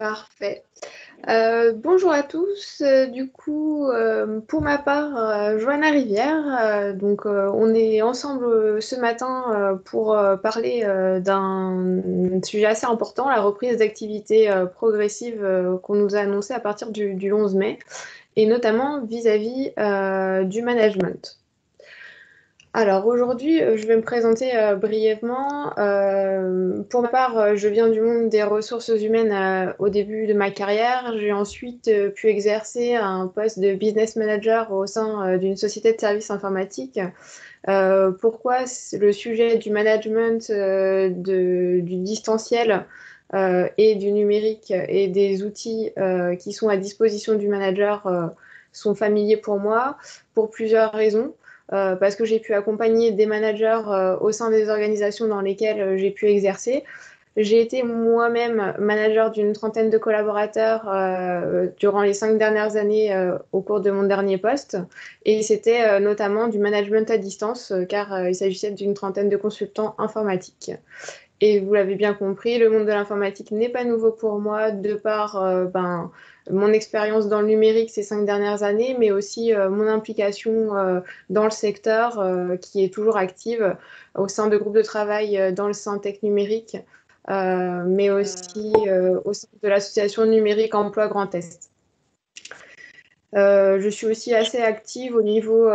Parfait. Bonjour à tous. Pour ma part, Johanna Rivière. On est ensemble ce matin pour parler d'un sujet assez important, la reprise d'activités progressives qu'on nous a annoncé à partir du 11 mai, et notamment vis-à-vis du management. Alors aujourd'hui, je vais me présenter brièvement. Pour ma part, je viens du monde des ressources humaines au début de ma carrière. J'ai ensuite pu exercer un poste de business manager au sein d'une société de services informatiques. Le sujet du management, du distanciel et du numérique et des outils qui sont à disposition du manager sont familiers pour moi pour plusieurs raisons. Parce que j'ai pu accompagner des managers au sein des organisations dans lesquelles j'ai pu exercer. J'ai été moi-même manager d'une trentaine de collaborateurs durant les 5 dernières années au cours de mon dernier poste. Et c'était notamment du management à distance, car il s'agissait d'une trentaine de consultants informatiques. Et vous l'avez bien compris, le monde de l'informatique n'est pas nouveau pour moi de par mon expérience dans le numérique ces 5 dernières années, mais aussi mon implication dans le secteur qui est toujours active au sein de groupes de travail dans le Syntec numérique, mais aussi au sein de l'association numérique Emploi Grand Est. Je suis aussi assez active au niveau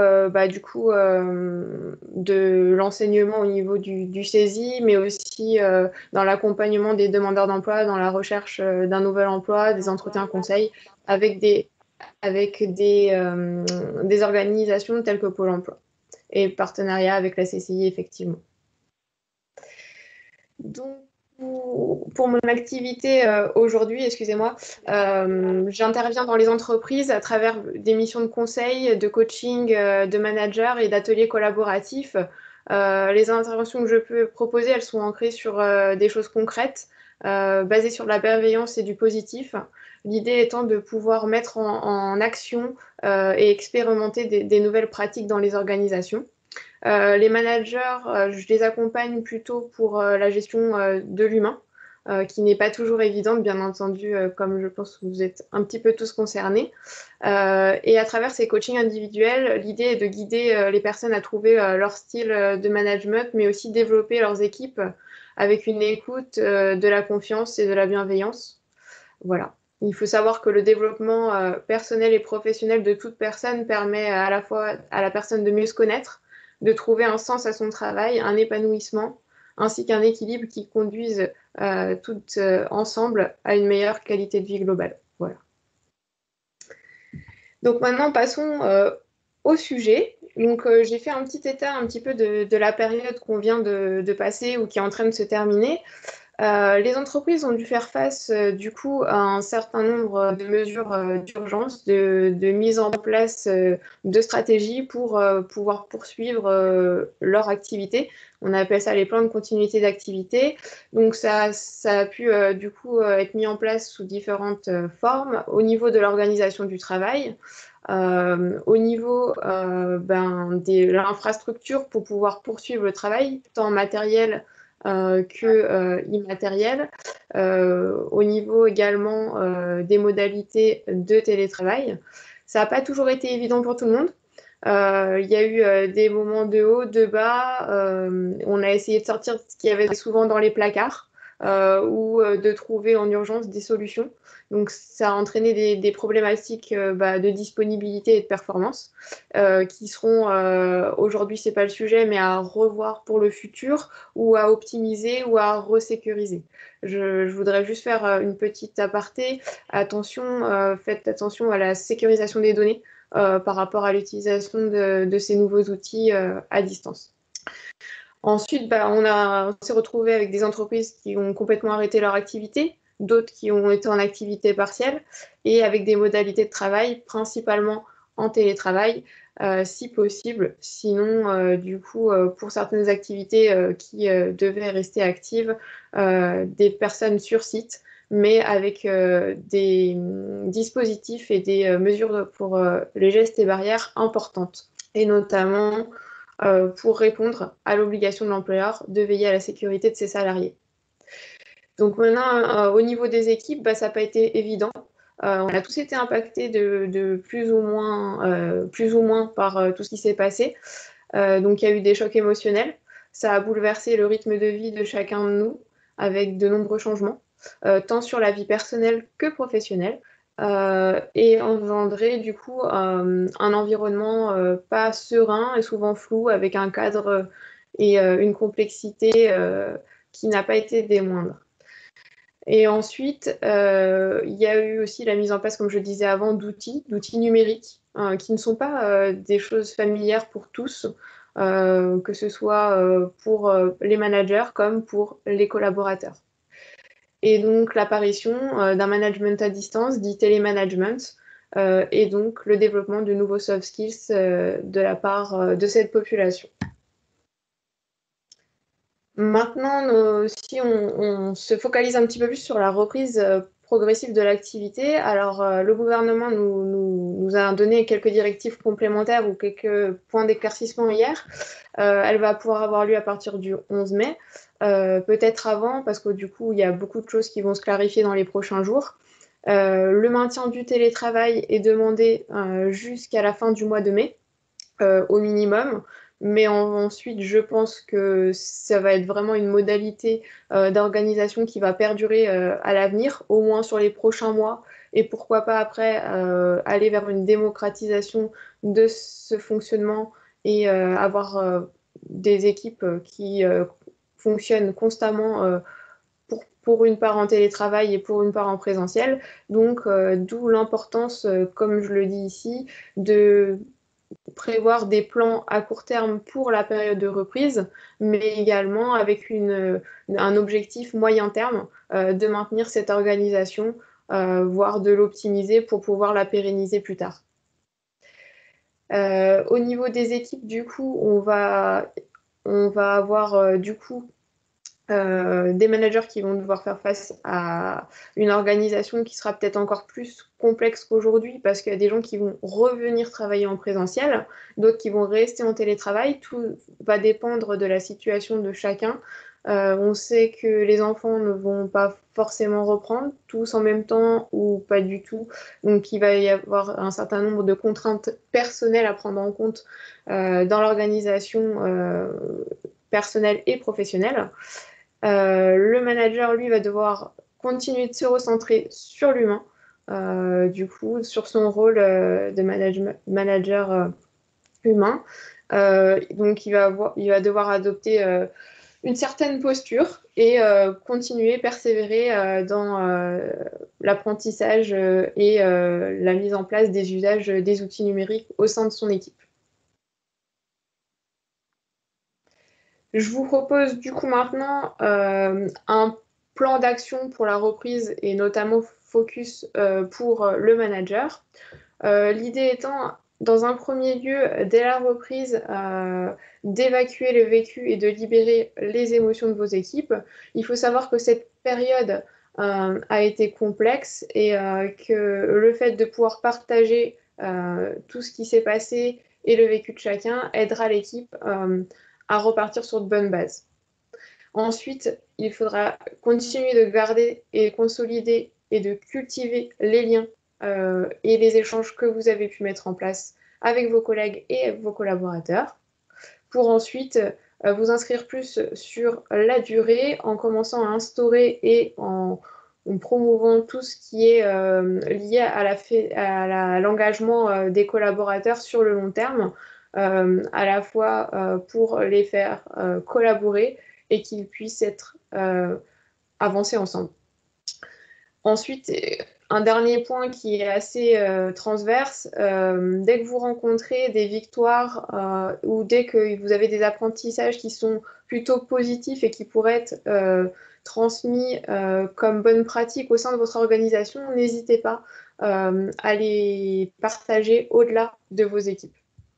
de l'enseignement au niveau du CESI, mais aussi dans l'accompagnement des demandeurs d'emploi, dans la recherche d'un nouvel emploi, des entretiens conseils avec des organisations telles que Pôle emploi et partenariat avec la CCI, effectivement. Donc, pour mon activité aujourd'hui, excusez-moi, j'interviens dans les entreprises à travers des missions de conseil, de coaching, de manager et d'ateliers collaboratifs. Les interventions que je peux proposer, elles sont ancrées sur des choses concrètes, basées sur de la bienveillance et du positif. L'idée étant de pouvoir mettre en action et expérimenter des nouvelles pratiques dans les organisations. Les managers, je les accompagne plutôt pour la gestion de l'humain, qui n'est pas toujours évidente, bien entendu, comme je pense que vous êtes un petit peu tous concernés. Et à travers ces coachings individuels, l'idée est de guider les personnes à trouver leur style de management, mais aussi développer leurs équipes avec une écoute, de la confiance et de la bienveillance. Voilà. Il faut savoir que le développement personnel et professionnel de toute personne permet à la fois à la personne de mieux se connaître, de trouver un sens à son travail, un épanouissement, ainsi qu'un équilibre qui conduise toutes ensemble à une meilleure qualité de vie globale. Voilà. Donc maintenant, passons au sujet. Donc j'ai fait un petit état un petit peu de la période qu'on vient de passer ou qui est en train de se terminer. Les entreprises ont dû faire face du coup à un certain nombre de mesures d'urgence, de mise en place de stratégies pour pouvoir poursuivre leur activité. On appelle ça les plans de continuité d'activité. Donc ça a pu du coup être mis en place sous différentes formes au niveau de l'organisation du travail. Au niveau de l'infrastructure pour pouvoir poursuivre le travail, tant matériel que immatériel, au niveau également des modalités de télétravail. Ça n'a pas toujours été évident pour tout le monde. Il y a eu des moments de haut, de bas. On a essayé de sortir ce qu'il y avait souvent dans les placards ou de trouver en urgence des solutions. Donc ça a entraîné des problématiques de disponibilité et de performance qui seront, aujourd'hui c'est pas le sujet, mais à revoir pour le futur ou à optimiser ou à resécuriser. Je voudrais juste faire une petite aparté. Attention, faites attention à la sécurisation des données par rapport à l'utilisation de ces nouveaux outils à distance. Ensuite, on s'est retrouvé avec des entreprises qui ont complètement arrêté leur activité, d'autres qui ont été en activité partielle et avec des modalités de travail principalement en télétravail, si possible. Sinon, pour certaines activités qui devaient rester actives, des personnes sur site, mais avec des dispositifs et des mesures pour les gestes et barrières importantes, et notamment pour répondre à l'obligation de l'employeur de veiller à la sécurité de ses salariés. Donc maintenant, au niveau des équipes, bah, ça n'a pas été évident. On a tous été impactés de plus ou moins par tout ce qui s'est passé. Donc il y a eu des chocs émotionnels. Ça a bouleversé le rythme de vie de chacun de nous avec de nombreux changements, tant sur la vie personnelle que professionnelle, et engendré du coup un environnement pas serein et souvent flou avec un cadre et une complexité qui n'a pas été des moindres. Et ensuite, il y a eu aussi la mise en place, comme je disais avant, d'outils numériques qui ne sont pas des choses familières pour tous, que ce soit pour les managers comme pour les collaborateurs. Et donc l'apparition d'un management à distance, dit télémanagement, et donc le développement de nouveaux soft skills de la part de cette population. Maintenant, si on se focalise un petit peu plus sur la reprise progressive de l'activité, alors le gouvernement nous a donné quelques directives complémentaires ou quelques points d'éclaircissement hier. Elle va pouvoir avoir lieu à partir du 11 mai, peut-être avant, parce que du coup, il y a beaucoup de choses qui vont se clarifier dans les prochains jours. Le maintien du télétravail est demandé jusqu'à la fin du mois de mai, au minimum. Mais ensuite, je pense que ça va être vraiment une modalité d'organisation qui va perdurer à l'avenir, au moins sur les prochains mois, et pourquoi pas après aller vers une démocratisation de ce fonctionnement et avoir des équipes qui fonctionnent constamment pour une part en télétravail et pour une part en présentiel. Donc, d'où l'importance, comme je le dis ici, de prévoir des plans à court terme pour la période de reprise, mais également avec un objectif moyen terme de maintenir cette organisation, voire de l'optimiser pour pouvoir la pérenniser plus tard. Au niveau des équipes, du coup, on va avoir du coup des managers qui vont devoir faire face à une organisation qui sera peut-être encore plus complexe qu'aujourd'hui parce qu'il y a des gens qui vont revenir travailler en présentiel, d'autres qui vont rester en télétravail. Tout va dépendre de la situation de chacun. On sait que les enfants ne vont pas forcément reprendre tous en même temps ou pas du tout. Donc il va y avoir un certain nombre de contraintes personnelles à prendre en compte dans l'organisation personnelle et professionnelle. Le manager, lui, va devoir continuer de se recentrer sur l'humain, du coup, sur son rôle de manager humain. Donc, il va devoir adopter une certaine posture et continuer, persévérer dans l'apprentissage et la mise en place des usages des outils numériques au sein de son équipe. Je vous propose du coup maintenant un plan d'action pour la reprise et notamment focus pour le manager. L'idée étant, dans un premier lieu, dès la reprise, d'évacuer le vécu et de libérer les émotions de vos équipes. Il faut savoir que cette période a été complexe et que le fait de pouvoir partager tout ce qui s'est passé et le vécu de chacun aidera l'équipe à repartir sur de bonnes bases. Ensuite, il faudra continuer de garder et consolider et de cultiver les liens et les échanges que vous avez pu mettre en place avec vos collègues et vos collaborateurs, pour ensuite vous inscrire plus sur la durée en commençant à instaurer et en promouvant tout ce qui est lié à l'engagement des collaborateurs sur le long terme, à la fois pour les faire collaborer et qu'ils puissent être avancés ensemble. Ensuite, un dernier point qui est assez transverse, dès que vous rencontrez des victoires ou dès que vous avez des apprentissages qui sont plutôt positifs et qui pourraient être transmis comme bonne pratique au sein de votre organisation, n'hésitez pas à les partager au-delà de vos équipes.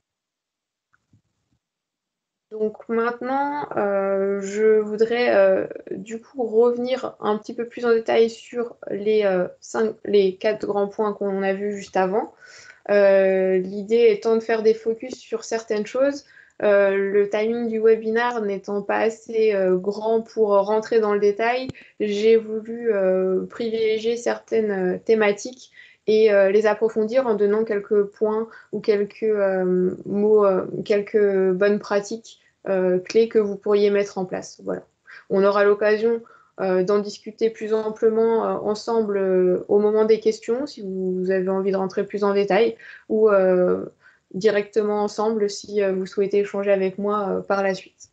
Donc maintenant, je voudrais du coup revenir un petit peu plus en détail sur les 4 grands points qu'on a vus juste avant. L'idée étant de faire des focus sur certaines choses Le timing du webinaire n'étant pas assez grand pour rentrer dans le détail, j'ai voulu privilégier certaines thématiques et les approfondir en donnant quelques points ou quelques mots, quelques bonnes pratiques clés que vous pourriez mettre en place. Voilà. On aura l'occasion d'en discuter plus amplement ensemble au moment des questions, si vous avez envie de rentrer plus en détail, ou directement ensemble si vous souhaitez échanger avec moi par la suite.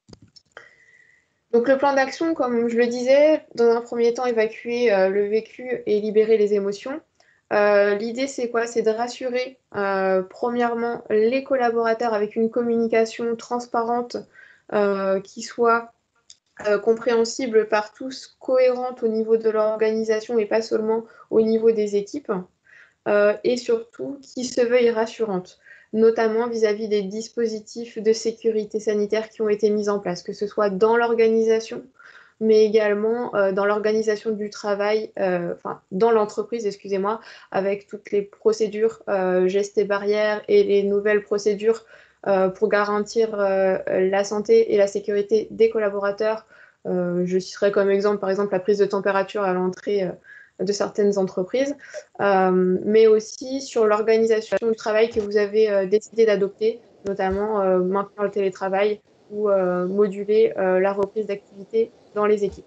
Donc le plan d'action, comme je le disais, dans un premier temps, évacuer le vécu et libérer les émotions. L'idée, c'est quoi? C'est de rassurer, premièrement, les collaborateurs avec une communication transparente qui soit compréhensible par tous, cohérente au niveau de l'organisation et pas seulement au niveau des équipes, et surtout qui se veuille rassurante, notamment vis-à-vis des dispositifs de sécurité sanitaire qui ont été mis en place, que ce soit dans l'organisation, mais également dans l'organisation du travail, enfin dans l'entreprise, excusez-moi, avec toutes les procédures, gestes et barrières et les nouvelles procédures pour garantir la santé et la sécurité des collaborateurs. Je citerai comme exemple, par exemple, la prise de température à l'entrée de certaines entreprises, mais aussi sur l'organisation du travail que vous avez décidé d'adopter, notamment maintenir le télétravail ou moduler la reprise d'activité dans les équipes.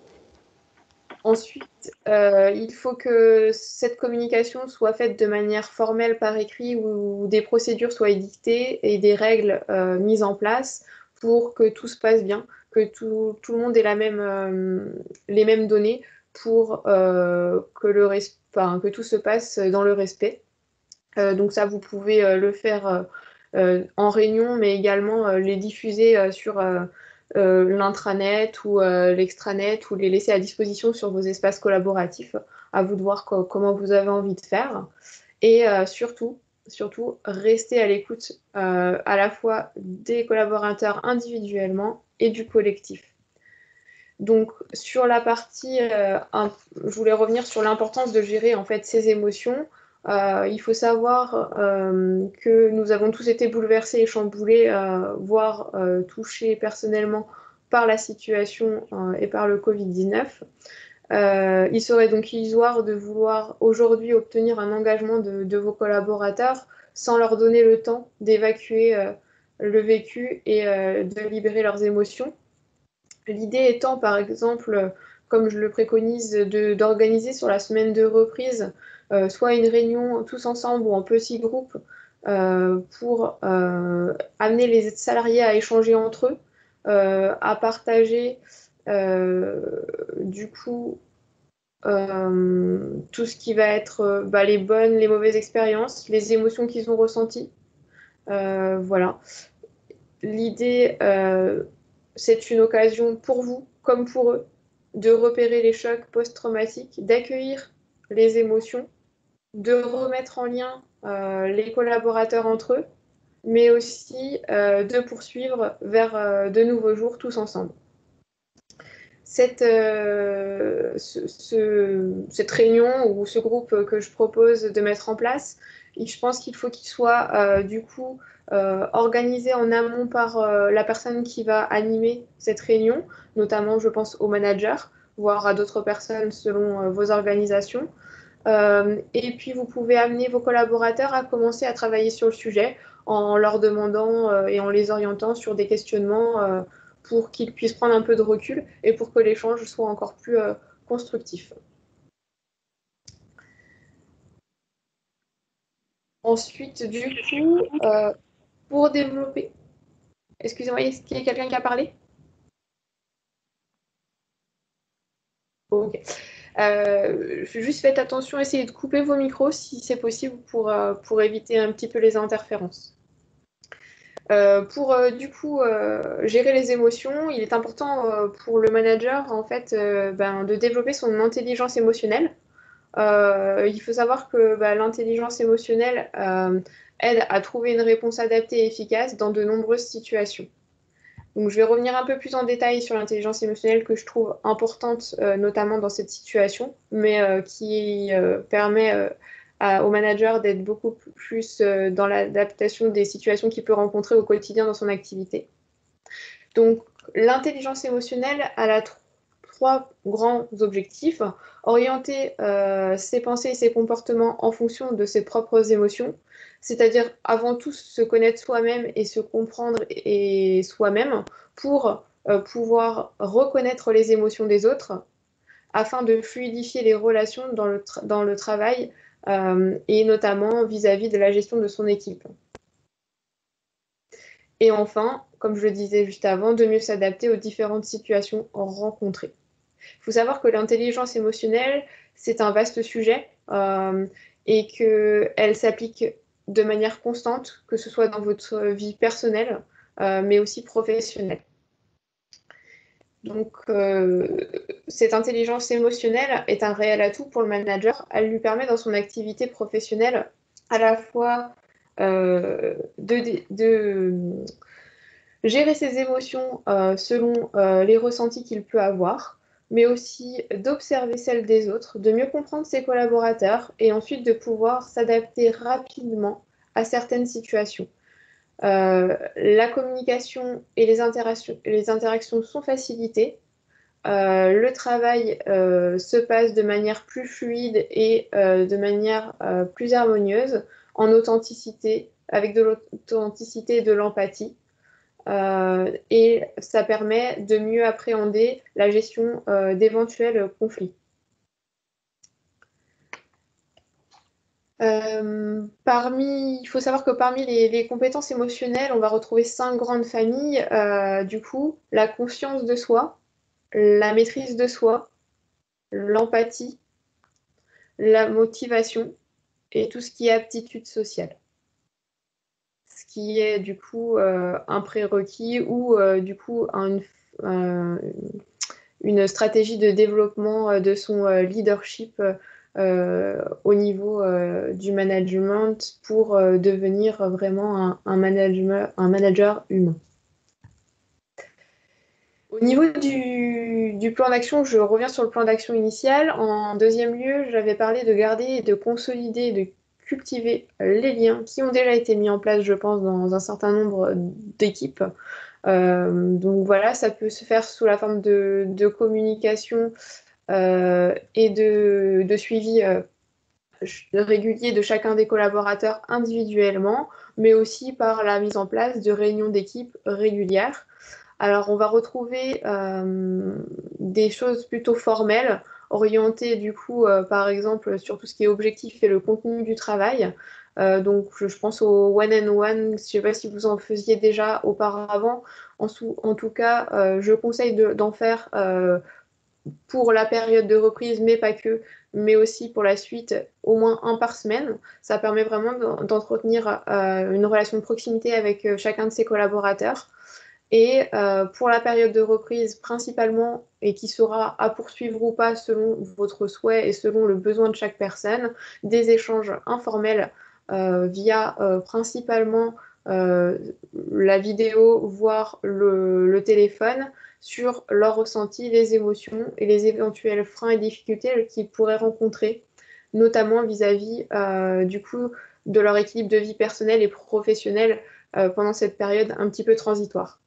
Ensuite, il faut que cette communication soit faite de manière formelle par écrit où des procédures soient édictées et des règles mises en place pour que tout se passe bien, que tout le monde ait les mêmes données pour que tout se passe dans le respect. Donc ça, vous pouvez le faire en réunion, mais également les diffuser sur l'intranet ou l'extranet ou les laisser à disposition sur vos espaces collaboratifs. À vous de voir comment vous avez envie de faire. Et surtout, rester à l'écoute à la fois des collaborateurs individuellement et du collectif. Donc sur la partie, je voulais revenir sur l'importance de gérer en fait ses émotions. Il faut savoir que nous avons tous été bouleversés et chamboulés, voire touchés personnellement par la situation et par le Covid-19. Il serait donc illusoire de vouloir aujourd'hui obtenir un engagement de vos collaborateurs sans leur donner le temps d'évacuer le vécu et de libérer leurs émotions. L'idée étant, par exemple, comme je le préconise, d'organiser sur la semaine de reprise soit une réunion tous ensemble ou en petits groupes pour amener les salariés à échanger entre eux, à partager du coup tout ce qui va être les bonnes, les mauvaises expériences, les émotions qu'ils ont ressenties. Voilà. L'idée, c'est une occasion pour vous, comme pour eux, de repérer les chocs post-traumatiques, d'accueillir les émotions, de remettre en lien les collaborateurs entre eux, mais aussi de poursuivre vers de nouveaux jours tous ensemble. Cette réunion ou ce groupe que je propose de mettre en place, je pense qu'il faut qu'il soit du coup organisé en amont par la personne qui va animer cette réunion, notamment je pense au manager, voire à d'autres personnes selon vos organisations. Et puis vous pouvez amener vos collaborateurs à commencer à travailler sur le sujet en leur demandant et en les orientant sur des questionnements pour qu'ils puissent prendre un peu de recul et pour que l'échange soit encore plus constructif. Ensuite, du coup, pour développer... Excusez-moi, est-ce qu'il y a quelqu'un qui a parlé? Ok. Juste faites attention, essayez de couper vos micros si c'est possible pour éviter un petit peu les interférences. Pour du coup gérer les émotions, il est important pour le manager en fait de développer son intelligence émotionnelle. Il faut savoir que l'intelligence émotionnelle aide à trouver une réponse adaptée et efficace dans de nombreuses situations. Donc, je vais revenir un peu plus en détail sur l'intelligence émotionnelle que je trouve importante, notamment dans cette situation, mais qui permet au manager d'être beaucoup plus dans l'adaptation des situations qu'il peut rencontrer au quotidien dans son activité. Donc, l'intelligence émotionnelle a trois grands objectifs. Orienter ses pensées et ses comportements en fonction de ses propres émotions, c'est-à-dire avant tout se connaître soi-même et se comprendre et soi-même pour pouvoir reconnaître les émotions des autres afin de fluidifier les relations dans le travail et notamment vis-à-vis de la gestion de son équipe. Et enfin, comme je le disais juste avant, de mieux s'adapter aux différentes situations rencontrées. Il faut savoir que l'intelligence émotionnelle, c'est un vaste sujet et qu'elle s'applique de manière constante, que ce soit dans votre vie personnelle, mais aussi professionnelle. Donc, cette intelligence émotionnelle est un réel atout pour le manager. Elle lui permet dans son activité professionnelle à la fois de gérer ses émotions selon les ressentis qu'il peut avoir, mais aussi d'observer celles des autres, de mieux comprendre ses collaborateurs et ensuite de pouvoir s'adapter rapidement à certaines situations. La communication et les interactions sont facilitées. Le travail se passe de manière plus fluide et de manière plus harmonieuse, en authenticité, avec de l'authenticité et de l'empathie. Et ça permet de mieux appréhender la gestion d'éventuels conflits. Il faut savoir que parmi les compétences émotionnelles, on va retrouver 5 grandes familles. Du coup, la conscience de soi, la maîtrise de soi, l'empathie, la motivation et tout ce qui est aptitude sociale. Ce qui est du coup un prérequis ou du coup une stratégie de développement de son leadership au niveau du management pour devenir vraiment un manager humain. Au niveau du plan d'action, je reviens sur le plan d'action initial. En deuxième lieu, j'avais parlé de garder et de consolider, de cultiver les liens qui ont déjà été mis en place, je pense, dans un certain nombre d'équipes. Donc voilà, ça peut se faire sous la forme de communication et de suivi régulier de chacun des collaborateurs individuellement, mais aussi par la mise en place de réunions d'équipe régulières. Alors, on va retrouver des choses plutôt formelles, orientées du coup, par exemple, sur tout ce qui est objectif et le contenu du travail. Donc, je pense au one-on-one, je ne sais pas si vous en faisiez déjà auparavant. En tout cas, je conseille d'en faire pour la période de reprise, mais pas que, mais aussi pour la suite, au moins un par semaine. Ça permet vraiment d'entretenir une relation de proximité avec chacun de ses collaborateurs. Et pour la période de reprise principalement, et qui sera à poursuivre ou pas selon votre souhait et selon le besoin de chaque personne, des échanges informels via principalement la vidéo, voire le téléphone, sur leurs ressentis, les émotions et les éventuels freins et difficultés qu'ils pourraient rencontrer, notamment vis-à-vis du coup de leur équilibre de vie personnelle et professionnelle pendant cette période un petit peu transitoire.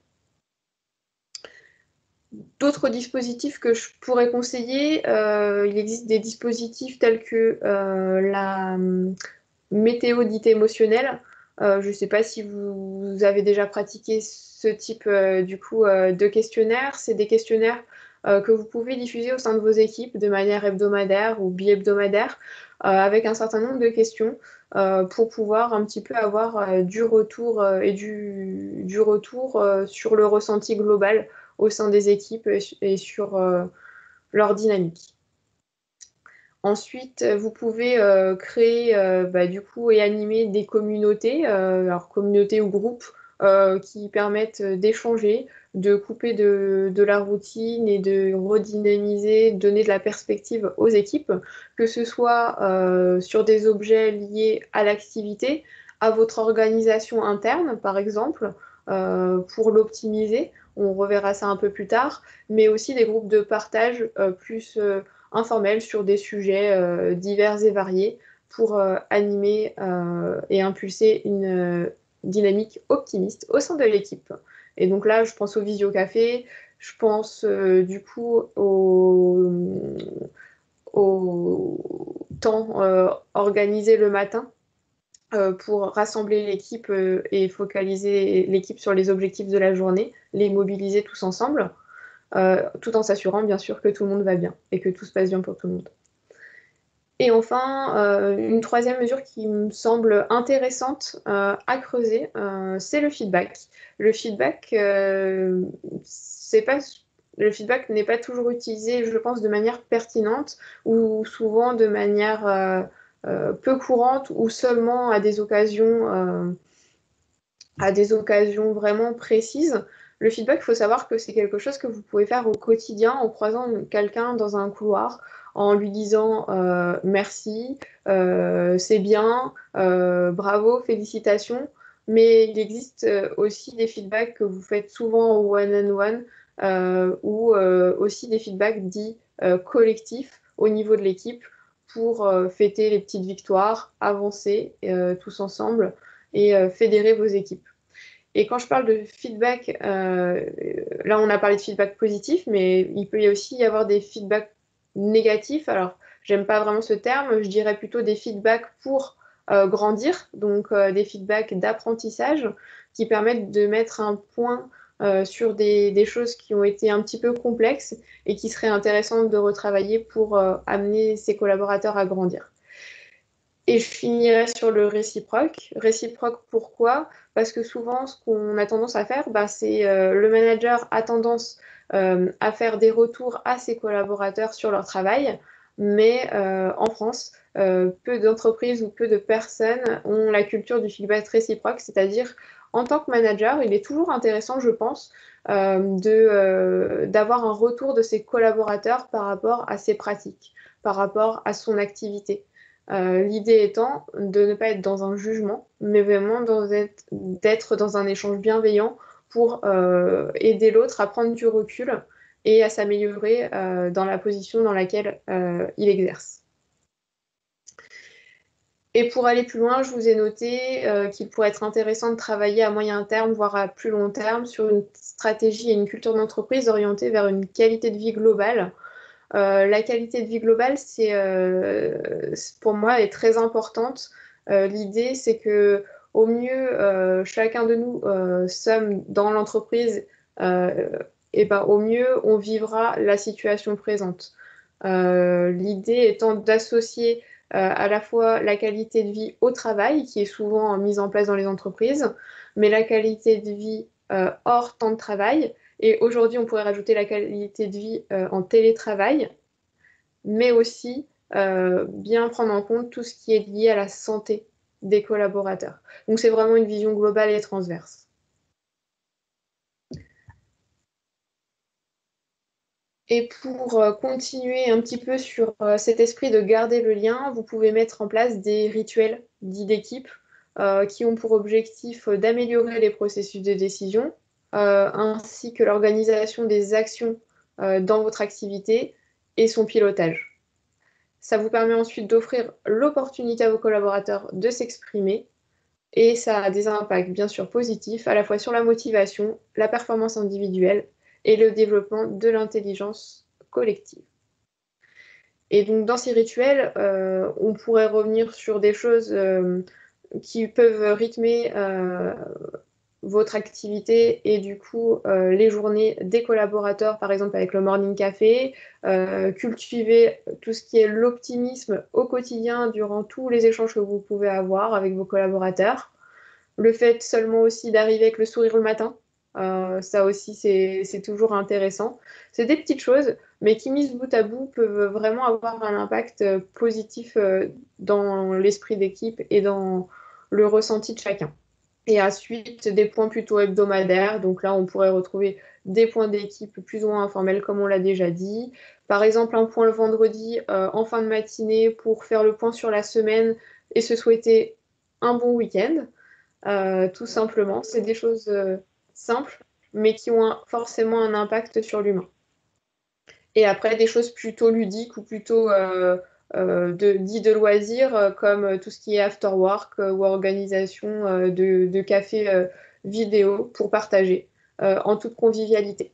D'autres dispositifs que je pourrais conseiller, il existe des dispositifs tels que la météo dite émotionnelle. Je ne sais pas si vous avez déjà pratiqué ce type de questionnaire. C'est des questionnaires que vous pouvez diffuser au sein de vos équipes de manière hebdomadaire ou bi-hebdomadaire avec un certain nombre de questions pour pouvoir un petit peu avoir du retour et du retour sur le ressenti global au sein des équipes et sur leur dynamique. Ensuite, vous pouvez créer du coup et animer des communautés, alors communautés ou groupes qui permettent d'échanger, de couper de la routine et de redynamiser, donner de la perspective aux équipes, que ce soit sur des objets liés à l'activité, à votre organisation interne, par exemple, pour l'optimiser. On reverra ça un peu plus tard, mais aussi des groupes de partage plus informels sur des sujets divers et variés pour animer et impulser une dynamique optimiste au sein de l'équipe. Et donc là, je pense au visio-café, je pense du coup au temps organisé le matin pour rassembler l'équipe et focaliser l'équipe sur les objectifs de la journée, les mobiliser tous ensemble, tout en s'assurant bien sûr que tout le monde va bien et que tout se passe bien pour tout le monde. Et enfin, une troisième mesure qui me semble intéressante à creuser, c'est le feedback. Le feedback, le feedback n'est pas toujours utilisé, je pense, de manière pertinente ou souvent de manière peu courante ou seulement à des occasions vraiment précises. Le feedback, il faut savoir que c'est quelque chose que vous pouvez faire au quotidien en croisant quelqu'un dans un couloir, en lui disant merci, c'est bien, bravo, félicitations. Mais il existe aussi des feedbacks que vous faites souvent en one-on-one ou aussi des feedbacks dits collectifs au niveau de l'équipe pour fêter les petites victoires, avancer tous ensemble et fédérer vos équipes. Et quand je parle de feedback, là on a parlé de feedback positif, mais il peut y aussi y avoir des feedbacks négatifs. Alors, j'aime pas vraiment ce terme, je dirais plutôt des feedbacks pour grandir, donc des feedbacks d'apprentissage qui permettent de mettre un point sur des choses qui ont été un petit peu complexes et qui seraient intéressantes de retravailler pour amener ses collaborateurs à grandir. Et je finirai sur le réciproque. Réciproque, pourquoi? Parce que souvent, ce qu'on a tendance à faire, bah, c'est le manager a tendance à faire des retours à ses collaborateurs sur leur travail, mais en France, peu d'entreprises ou peu de personnes ont la culture du feedback réciproque, c'est-à-dire en tant que manager, il est toujours intéressant, je pense, d'avoir un retour de ses collaborateurs par rapport à ses pratiques, par rapport à son activité. L'idée étant de ne pas être dans un jugement, mais vraiment d'être dans un échange bienveillant pour aider l'autre à prendre du recul et à s'améliorer dans la position dans laquelle il exerce. Et pour aller plus loin, je vous ai noté qu'il pourrait être intéressant de travailler à moyen terme, voire à plus long terme, sur une stratégie et une culture d'entreprise orientée vers une qualité de vie globale. La qualité de vie globale, pour moi, est très importante. L'idée, c'est que au mieux, chacun de nous sommes dans l'entreprise, et ben, au mieux, on vivra la situation présente. L'idée étant d'associer à la fois la qualité de vie au travail, qui est souvent mise en place dans les entreprises, mais la qualité de vie hors temps de travail. Et aujourd'hui, on pourrait rajouter la qualité de vie en télétravail, mais aussi bien prendre en compte tout ce qui est lié à la santé des collaborateurs. Donc c'est vraiment une vision globale et transverse. Et pour continuer un petit peu sur cet esprit de garder le lien, vous pouvez mettre en place des rituels dits d'équipe qui ont pour objectif d'améliorer les processus de décision ainsi que l'organisation des actions dans votre activité et son pilotage. Ça vous permet ensuite d'offrir l'opportunité à vos collaborateurs de s'exprimer et ça a des impacts bien sûr positifs à la fois sur la motivation, la performance individuelle et le développement de l'intelligence collective. Et donc dans ces rituels, on pourrait revenir sur des choses qui peuvent rythmer votre activité et du coup les journées des collaborateurs, par exemple avec le morning café, cultiver tout ce qui est l'optimisme au quotidien durant tous les échanges que vous pouvez avoir avec vos collaborateurs. Le fait seulement aussi d'arriver avec le sourire le matin, ça aussi c'est toujours intéressant. C'est des petites choses, mais qui mises bout à bout peuvent vraiment avoir un impact positif dans l'esprit d'équipe et dans le ressenti de chacun. Et ensuite, des points plutôt hebdomadaires. Donc là, on pourrait retrouver des points d'équipe plus ou moins informels, comme on l'a déjà dit. Par exemple, un point le vendredi en fin de matinée pour faire le point sur la semaine et se souhaiter un bon week-end. Tout simplement, c'est des choses simples, mais qui ont forcément un impact sur l'humain. Et après, des choses plutôt ludiques ou plutôt dits de loisirs, comme tout ce qui est after work ou organisation de cafés vidéo pour partager en toute convivialité.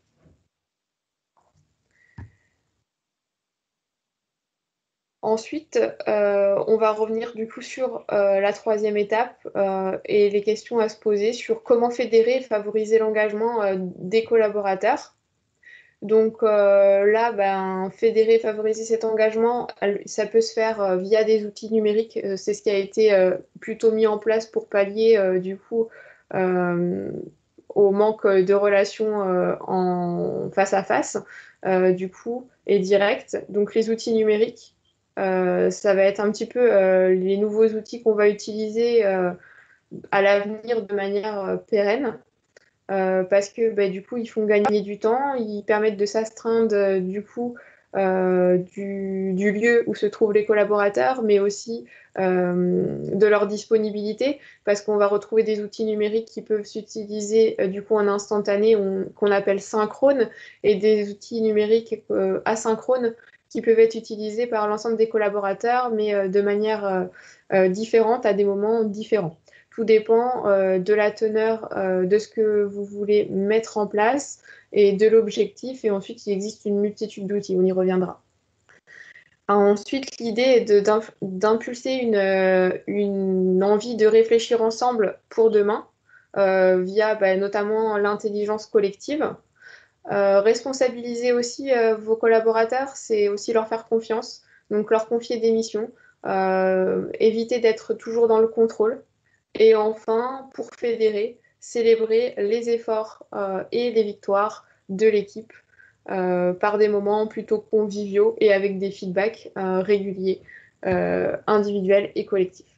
Ensuite, on va revenir du coup sur la troisième étape et les questions à se poser sur comment fédérer et favoriser l'engagement des collaborateurs. Donc là, ben, fédérer et favoriser cet engagement, ça peut se faire via des outils numériques. C'est ce qui a été plutôt mis en place pour pallier du coup euh, au manque de relations en face à face, du coup, et direct. Donc les outils numériques. Ça va être un petit peu les nouveaux outils qu'on va utiliser à l'avenir de manière pérenne. Parce que bah, du coup, ils font gagner du temps, ils permettent de s'astreindre du coup du lieu où se trouvent les collaborateurs, mais aussi de leur disponibilité, parce qu'on va retrouver des outils numériques qui peuvent s'utiliser du coup en instantané, qu'on appelle synchrone, et des outils numériques asynchrones qui peuvent être utilisés par l'ensemble des collaborateurs, mais de manière différente à des moments différents. Tout dépend de la teneur de ce que vous voulez mettre en place et de l'objectif. Et ensuite, il existe une multitude d'outils. On y reviendra. Ensuite, l'idée est d'impulser une envie de réfléchir ensemble pour demain via bah, notamment l'intelligence collective. Responsabiliser aussi vos collaborateurs, c'est aussi leur faire confiance, donc leur confier des missions, éviter d'être toujours dans le contrôle. Et enfin, pour fédérer, célébrer les efforts et les victoires de l'équipe par des moments plutôt conviviaux et avec des feedbacks réguliers, individuels et collectifs.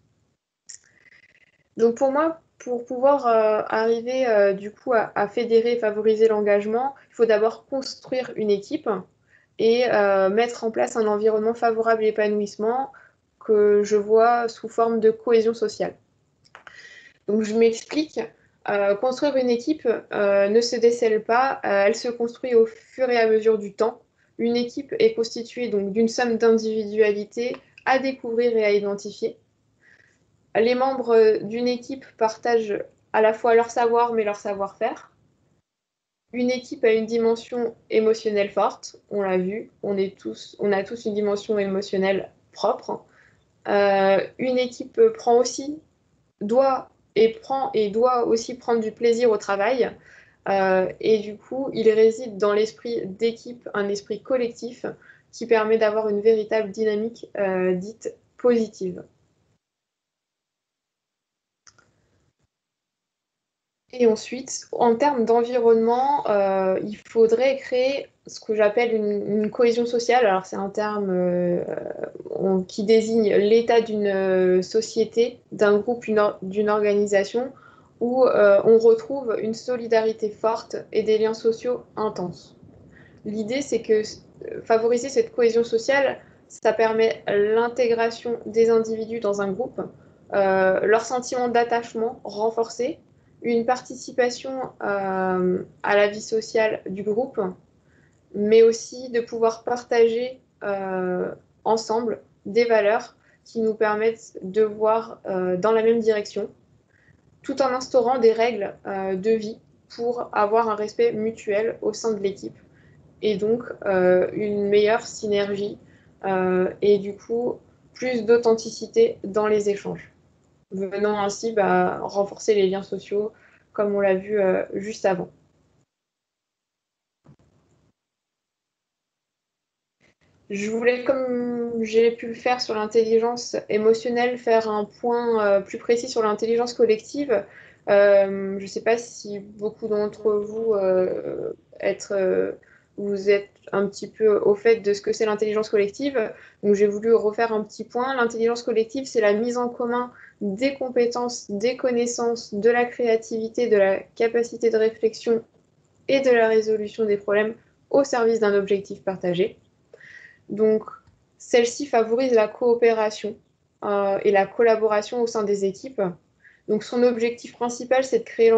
Donc pour moi, pour pouvoir arriver du coup à fédérer et favoriser l'engagement, il faut d'abord construire une équipe et mettre en place un environnement favorable à l'épanouissement que je vois sous forme de cohésion sociale. Donc je m'explique. Construire une équipe ne se décèle pas, elle se construit au fur et à mesure du temps. Une équipe est constituée donc d'une somme d'individualités à découvrir et à identifier. Les membres d'une équipe partagent à la fois leur savoir mais leur savoir-faire. Une équipe a une dimension émotionnelle forte, on l'a vu, on a tous une dimension émotionnelle propre. Une équipe prend aussi doit et doit aussi prendre du plaisir au travail. Et du coup, il réside dans l'esprit d'équipe, un esprit collectif qui permet d'avoir une véritable dynamique dite positive. Et ensuite, en termes d'environnement, il faudrait créer ce que j'appelle une cohésion sociale. Alors, c'est un terme qui désigne l'état d'une société, d'un groupe, d'une organisation, où on retrouve une solidarité forte et des liens sociaux intenses. L'idée, c'est que favoriser cette cohésion sociale, ça permet l'intégration des individus dans un groupe, leur sentiment d'attachement renforcé, une participation à la vie sociale du groupe, mais aussi de pouvoir partager ensemble des valeurs qui nous permettent de voir dans la même direction, tout en instaurant des règles de vie pour avoir un respect mutuel au sein de l'équipe et donc une meilleure synergie et du coup plus d'authenticité dans les échanges, venant ainsi bah, renforcer les liens sociaux comme on l'a vu juste avant. Je voulais, comme j'ai pu le faire sur l'intelligence émotionnelle, faire un point plus précis sur l'intelligence collective. Je ne sais pas si beaucoup d'entre vous vous êtes un petit peu au fait de ce que c'est l'intelligence collective. Donc j'ai voulu refaire un petit point. L'intelligence collective, c'est la mise en commun des compétences, des connaissances, de la créativité, de la capacité de réflexion et de la résolution des problèmes au service d'un objectif partagé. Donc, celle-ci favorise la coopération et la collaboration au sein des équipes. Donc, son objectif principal, c'est de créer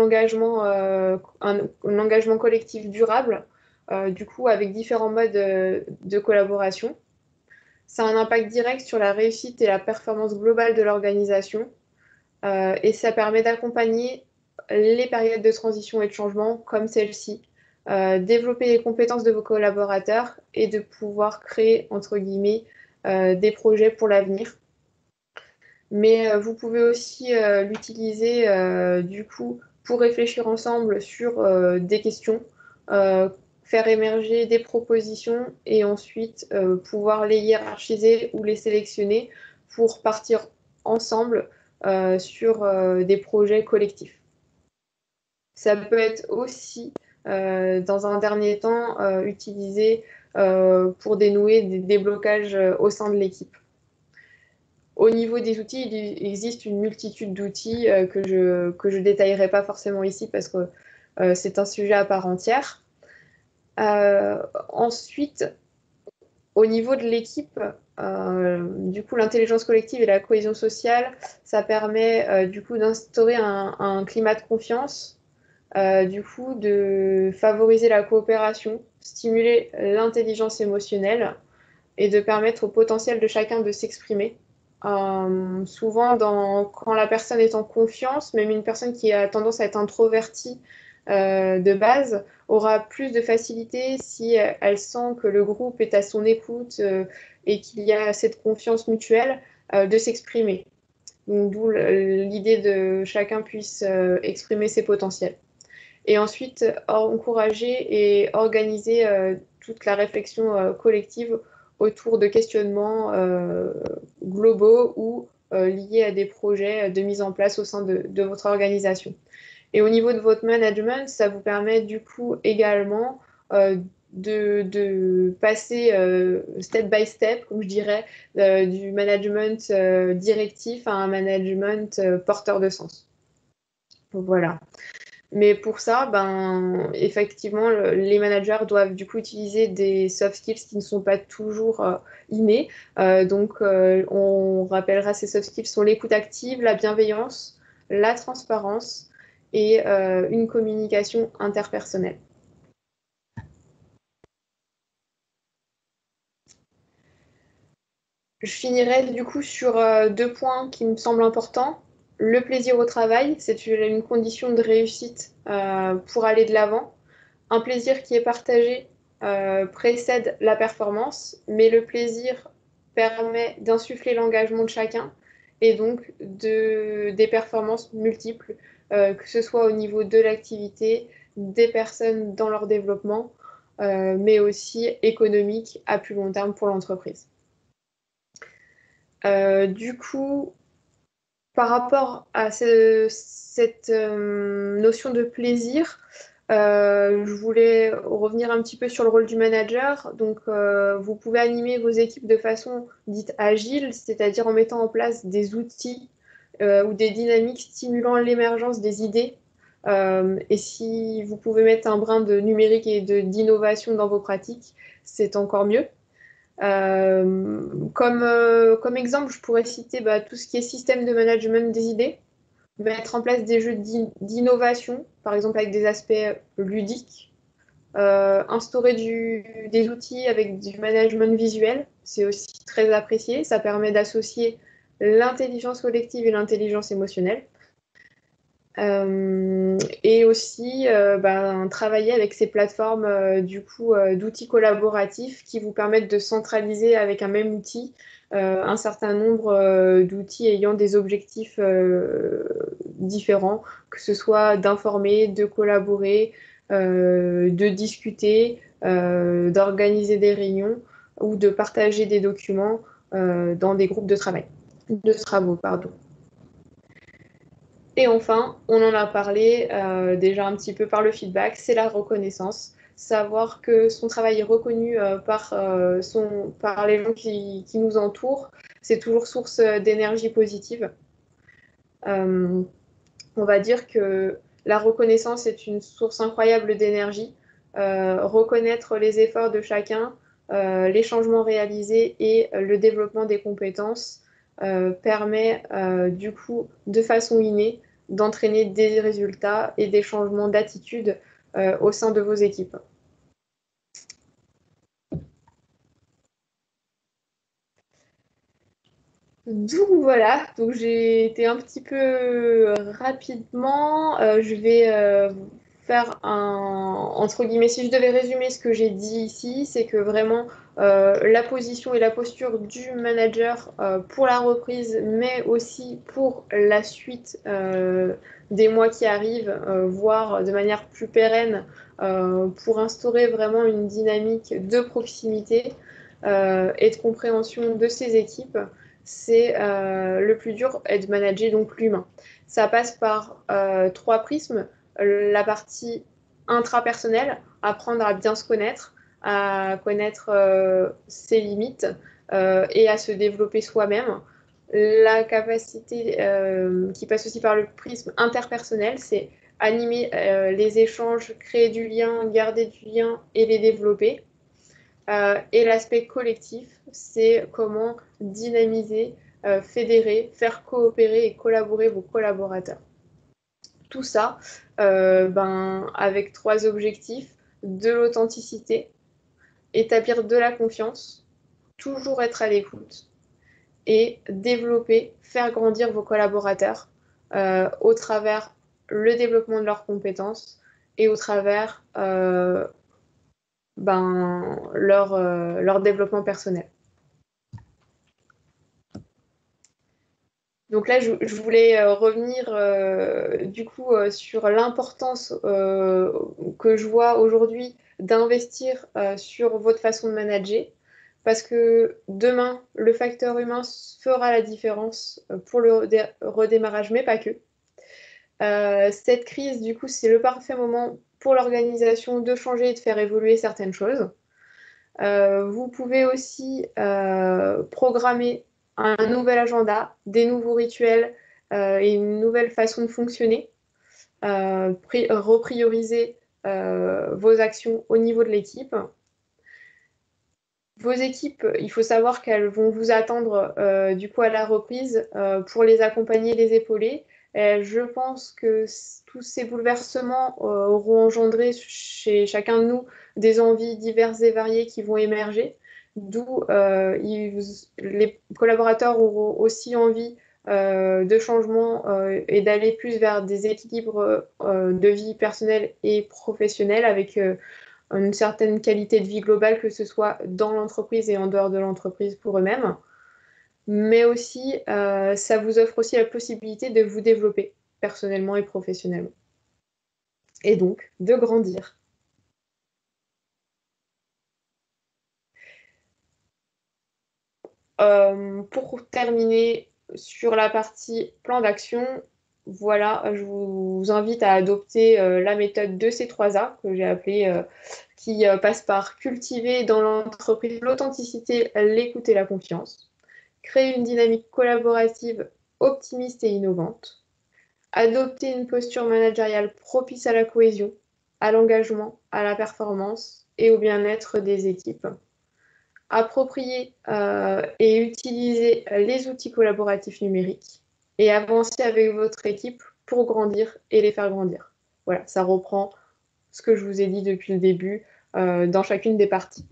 un engagement collectif durable, du coup, avec différents modes de collaboration. Ça a un impact direct sur la réussite et la performance globale de l'organisation. Et ça permet d'accompagner les périodes de transition et de changement comme celle-ci, développer les compétences de vos collaborateurs et de pouvoir créer, entre guillemets, des projets pour l'avenir. Mais vous pouvez aussi l'utiliser du coup pour réfléchir ensemble sur des questions, euh, faire émerger des propositions et ensuite pouvoir les hiérarchiser ou les sélectionner pour partir ensemble sur des projets collectifs. Ça peut être aussi, dans un dernier temps, utilisé pour dénouer des déblocages au sein de l'équipe. Au niveau des outils, il existe une multitude d'outils que je détaillerai pas forcément ici parce que c'est un sujet à part entière. Ensuite, au niveau de l'équipe, du coup, l'intelligence collective et la cohésion sociale, ça permet du coup d'instaurer un climat de confiance, du coup, de favoriser la coopération, stimuler l'intelligence émotionnelle et de permettre au potentiel de chacun de s'exprimer. Souvent, quand la personne est en confiance, même une personne qui a tendance à être introvertie de base aura plus de facilité si elle sent que le groupe est à son écoute et qu'il y a cette confiance mutuelle de s'exprimer. D'où l'idée de chacun puisse exprimer ses potentiels. Et ensuite, encourager et organiser toute la réflexion collective autour de questionnements globaux ou liés à des projets de mise en place au sein de votre organisation. Et au niveau de votre management, ça vous permet du coup également de passer step by step, comme je dirais, du management directif à un management porteur de sens. Voilà. Mais pour ça, ben, effectivement, les managers doivent du coup utiliser des soft skills qui ne sont pas toujours innés. On rappellera ces soft skills sont l'écoute active, la bienveillance, la transparence et une communication interpersonnelle. Je finirai du coup sur deux points qui me semblent importants. Le plaisir au travail, c'est une condition de réussite pour aller de l'avant. Un plaisir qui est partagé précède la performance, mais le plaisir permet d'insuffler l'engagement de chacun et donc des performances multiples, que ce soit au niveau de l'activité, des personnes dans leur développement, mais aussi économique à plus long terme pour l'entreprise. Du coup, par rapport à cette notion de plaisir, je voulais revenir un petit peu sur le rôle du manager. Donc, vous pouvez animer vos équipes de façon dite agile, c'est-à-dire en mettant en place des outils ou des dynamiques stimulant l'émergence des idées. Et si vous pouvez mettre un brin de numérique et d'innovation dans vos pratiques, c'est encore mieux. Comme exemple, je pourrais citer tout ce qui est système de management des idées, mettre en place des jeux d'innovation, par exemple avec des aspects ludiques, instaurer des outils avec du management visuel, c'est aussi très apprécié, ça permet d'associer l'intelligence collective et l'intelligence émotionnelle. Et aussi travailler avec ces plateformes d'outils collaboratifs qui vous permettent de centraliser avec un même outil un certain nombre d'outils ayant des objectifs différents, que ce soit d'informer, de collaborer, de discuter, d'organiser des réunions ou de partager des documents dans des groupes de travaux, pardon. Et enfin, on en a parlé déjà un petit peu par le feedback, c'est la reconnaissance. Savoir que son travail est reconnu par les gens qui nous entourent, c'est toujours source d'énergie positive. On va dire que la reconnaissance est une source incroyable d'énergie. Reconnaître les efforts de chacun, les changements réalisés et le développement des compétences permet du coup de façon innée d'entraîner des résultats et des changements d'attitude au sein de vos équipes. Donc voilà, donc j'ai été un petit peu rapidement. Je vais faire entre guillemets, si je devais résumer ce que j'ai dit ici, c'est que vraiment la position et la posture du manager pour la reprise, mais aussi pour la suite des mois qui arrivent, voire de manière plus pérenne, pour instaurer vraiment une dynamique de proximité et de compréhension de ses équipes, c'est le plus dur est de manager donc l'humain. Ça passe par trois prismes. La partie intrapersonnelle, apprendre à bien se connaître, à connaître ses limites et à se développer soi-même. La capacité qui passe aussi par le prisme interpersonnel, c'est animer les échanges, créer du lien, garder du lien et les développer. Et l'aspect collectif, c'est comment dynamiser, fédérer, faire coopérer et collaborer vos collaborateurs. Tout ça avec trois objectifs, de l'authenticité, établir de la confiance, toujours être à l'écoute et développer, faire grandir vos collaborateurs au travers le développement de leurs compétences et au travers leur développement personnel. Donc là, je voulais revenir du coup sur l'importance que je vois aujourd'hui d'investir sur votre façon de manager, parce que demain, le facteur humain fera la différence pour le redémarrage, mais pas que. Cette crise, du coup, c'est le parfait moment pour l'organisation de changer et de faire évoluer certaines choses. Vous pouvez aussi programmer un nouvel agenda, des nouveaux rituels et une nouvelle façon de fonctionner. Reprioriser vos actions au niveau de l'équipe. Vos équipes, il faut savoir qu'elles vont vous attendre du coup à la reprise pour les accompagner, les épauler. Je pense que tous ces bouleversements auront engendré chez chacun de nous des envies diverses et variées qui vont émerger, d'où les collaborateurs auront aussi envie de changement et d'aller plus vers des équilibres de vie personnelle et professionnelle avec une certaine qualité de vie globale, que ce soit dans l'entreprise et en dehors de l'entreprise pour eux-mêmes. Mais aussi, ça vous offre aussi la possibilité de vous développer personnellement et professionnellement. Et donc, de grandir. Pour terminer sur la partie plan d'action, voilà, je vous invite à adopter la méthode de ces 3 A que j'ai appelée, qui passe par cultiver dans l'entreprise l'authenticité, l'écoute et la confiance, créer une dynamique collaborative optimiste et innovante, adopter une posture managériale propice à la cohésion, à l'engagement, à la performance et au bien-être des équipes, approprier et utiliser les outils collaboratifs numériques et avancer avec votre équipe pour grandir et les faire grandir. Voilà, ça reprend ce que je vous ai dit depuis le début dans chacune des parties.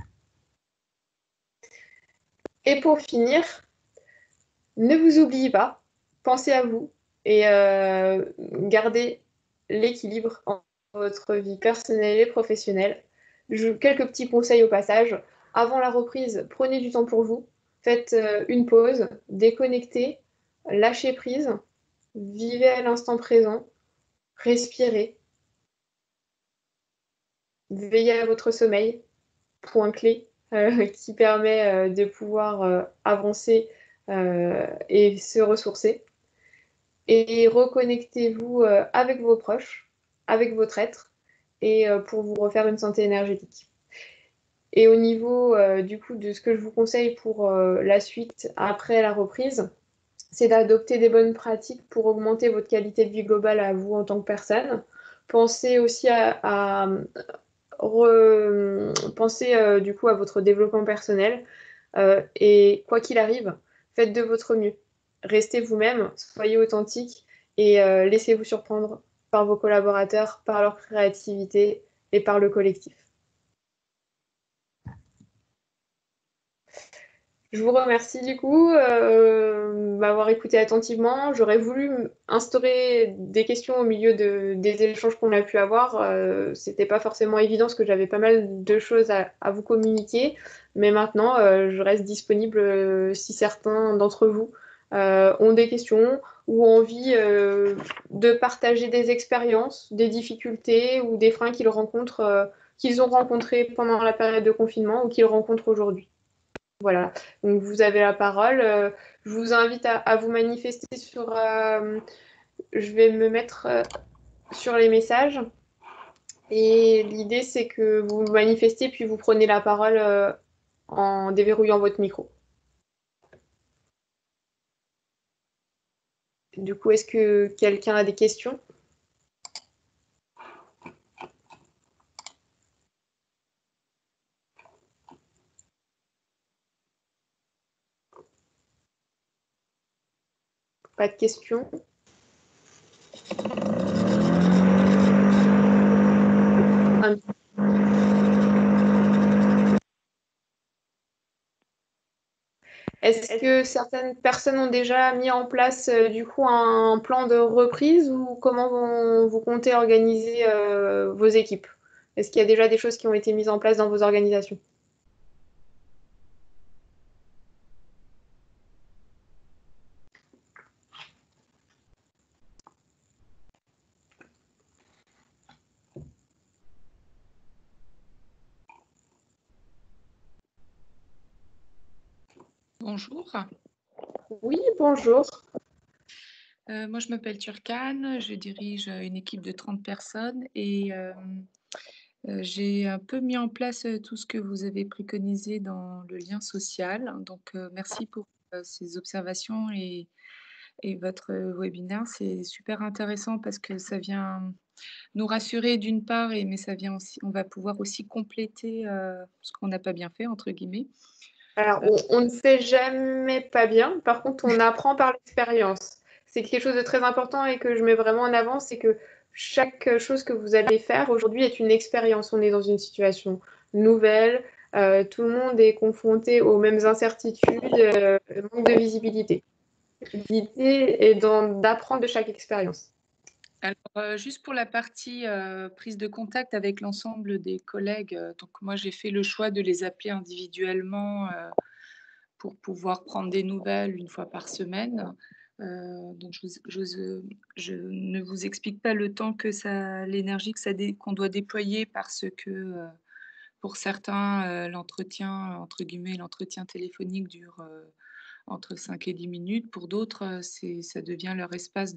Et pour finir, ne vous oubliez pas, pensez à vous et gardez l'équilibre entre votre vie personnelle et professionnelle. Quelques petits conseils au passage. Avant la reprise, prenez du temps pour vous. Faites une pause, déconnectez, lâchez prise, vivez à l'instant présent, respirez, veillez à votre sommeil, point clé qui permet de pouvoir avancer et se ressourcer. Et reconnectez-vous avec vos proches, avec votre être, et pour vous refaire une santé énergétique. Et au niveau du coup de ce que je vous conseille pour la suite après la reprise, c'est d'adopter des bonnes pratiques pour augmenter votre qualité de vie globale à vous en tant que personne. Pensez aussi pensez du coup à votre développement personnel et quoi qu'il arrive, faites de votre mieux. Restez vous-même, soyez authentique et laissez-vous surprendre par vos collaborateurs, par leur créativité et par le collectif. Je vous remercie du coup m'avoir écouté attentivement. J'aurais voulu instaurer des questions au milieu des échanges qu'on a pu avoir. C'était pas forcément évident parce que j'avais pas mal de choses à vous communiquer. Mais maintenant, je reste disponible si certains d'entre vous ont des questions ou ont envie de partager des expériences, des difficultés ou des freins qu'ils rencontrent, qu'ils ont rencontrés pendant la période de confinement ou qu'ils rencontrent aujourd'hui. Voilà, donc vous avez la parole. Je vous invite à vous manifester sur... je vais me mettre sur les messages. Et l'idée, c'est que vous vous manifestez, puis vous prenez la parole en déverrouillant votre micro. Du coup, est-ce que quelqu'un a des questions? Pas de questions? Est-ce que certaines personnes ont déjà mis en place du coup un plan de reprise ou comment vous comptez organiser vos équipes? Est-ce qu'il y a déjà des choses qui ont été mises en place dans vos organisations? Bonjour. Oui, bonjour. Moi, je m'appelle Turkane, je dirige une équipe de 30 personnes et j'ai un peu mis en place tout ce que vous avez préconisé dans le lien social. Donc, merci pour ces observations et votre webinaire. C'est super intéressant parce que ça vient nous rassurer d'une part, mais ça vient aussi, on va pouvoir aussi compléter ce qu'on n'a pas bien fait, entre guillemets. Alors, on ne fait jamais pas bien. Par contre, on apprend par l'expérience. C'est quelque chose de très important et que je mets vraiment en avant, c'est que chaque chose que vous allez faire aujourd'hui est une expérience. On est dans une situation nouvelle. Tout le monde est confronté aux mêmes incertitudes, manque de visibilité. L'idée est d'apprendre de chaque expérience. Alors, juste pour la partie, prise de contact avec l'ensemble des collègues, donc moi j'ai fait le choix de les appeler individuellement, pour pouvoir prendre des nouvelles une fois par semaine. Donc je ne vous explique pas le temps que ça l'énergie que ça dé qu'on doit déployer parce que, pour certains, l'entretien, entre guillemets, «l'entretien téléphonique» dure, entre 5 et 10 minutes. Pour d'autres, ça devient leur espace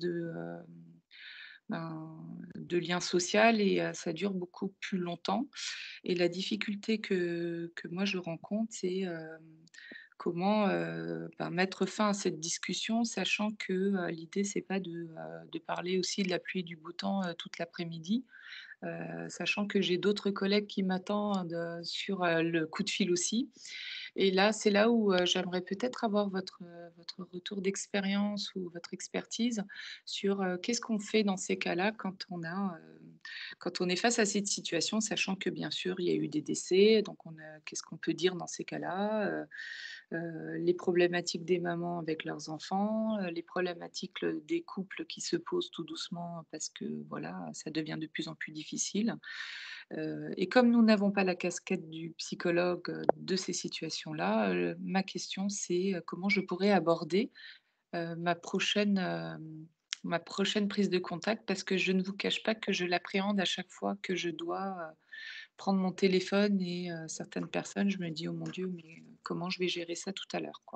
ben, de lien social et ça dure beaucoup plus longtemps et la difficulté que moi je rencontre, c'est, comment, ben, mettre fin à cette discussion, sachant que, l'idée c'est pas de parler aussi de la pluie et du beau temps, toute l'après-midi, sachant que j'ai d'autres collègues qui m'attendent, sur, le coup de fil aussi et là, c'est là où, j'aimerais peut-être avoir votre retour d'expérience ou votre expertise sur, qu'est-ce qu'on fait dans ces cas-là quand on est face à cette situation, sachant que bien sûr, il y a eu des décès, donc qu'est-ce qu'on peut dire dans ces cas-là? Les problématiques des mamans avec leurs enfants, les problématiques, des couples qui se posent tout doucement parce que voilà, ça devient de plus en plus difficile. Et comme nous n'avons pas la casquette du psychologue, de ces situations-là, ma question c'est, comment je pourrais aborder, ma prochaine prise de contact? Parce que je ne vous cache pas que je l'appréhende à chaque fois que je dois, prendre mon téléphone et certaines personnes, je me dis: «Oh mon Dieu, mais comment je vais gérer ça tout à l'heure, quoi?»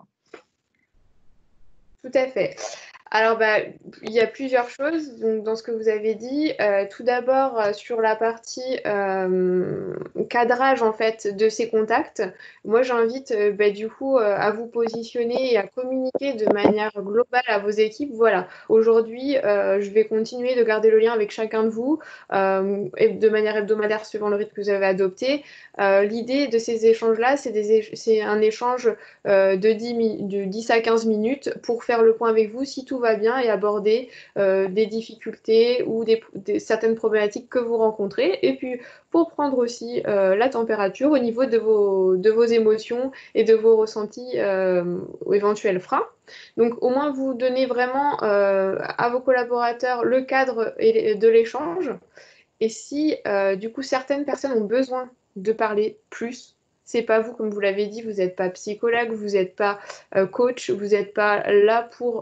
Tout à fait. Alors, bah, il y a plusieurs choses donc, dans ce que vous avez dit. Tout d'abord, sur la partie cadrage en fait de ces contacts, moi j'invite bah, du coup à vous positionner et à communiquer de manière globale à vos équipes. Voilà, aujourd'hui, je vais continuer de garder le lien avec chacun de vous et de manière hebdomadaire suivant le rythme que vous avez adopté. L'idée de ces échanges-là, c'est un échange de 10 à 15 minutes pour faire le point avec vous si tout tout va bien et aborder des difficultés ou certaines problématiques que vous rencontrez. Et puis, pour prendre aussi la température au niveau de vos émotions et de vos ressentis éventuels freins. Donc, au moins, vous donnez vraiment à vos collaborateurs le cadre de l'échange. Et si, du coup, certaines personnes ont besoin de parler plus, c'est pas vous, comme vous l'avez dit, vous n'êtes pas psychologue, vous n'êtes pas coach, vous n'êtes pas là